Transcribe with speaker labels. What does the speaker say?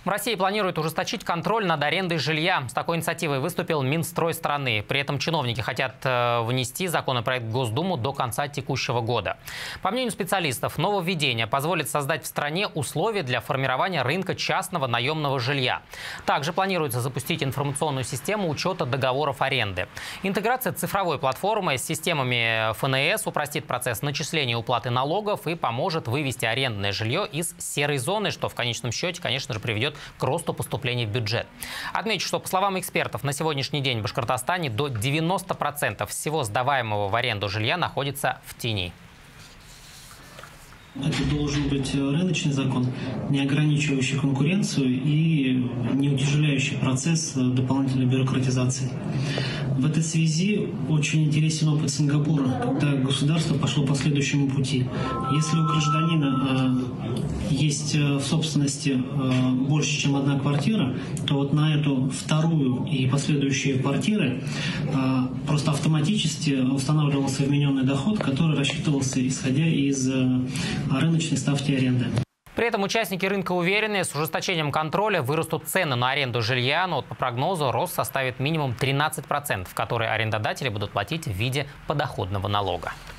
Speaker 1: В России планируют ужесточить контроль над арендой жилья. С такой инициативой выступил Минстрой страны. При этом чиновники хотят внести законопроект в Госдуму до конца текущего года. По мнению специалистов, нововведение позволит создать в стране условия для формирования рынка частного наемного жилья. Также планируется запустить информационную систему учета договоров аренды. Интеграция цифровой платформы с системами ФНС упростит процесс начисления и уплаты налогов и поможет вывести арендное жилье из серой зоны, что в конечном счете, конечно же, приведет к росту поступлений в бюджет. Отмечу, что, по словам экспертов, на сегодняшний день в Башкортостане до 90% всего сдаваемого в аренду жилья находится в тени.
Speaker 2: Это должен быть рыночный закон, не ограничивающий конкуренцию и не утяжеляющий процесс дополнительной бюрократизации. В этой связи очень интересен опыт Сингапура, когда государство пошло по следующему пути. Если у гражданина есть в собственности больше, чем одна квартира, то вот на эту вторую и последующие квартиры просто автоматически устанавливался вмененный доход, который рассчитывался исходя из рыночной ставки аренды.
Speaker 1: При этом участники рынка уверены, с ужесточением контроля вырастут цены на аренду жилья, но по прогнозу рост составит минимум 13%, которые арендодатели будут платить в виде подоходного налога.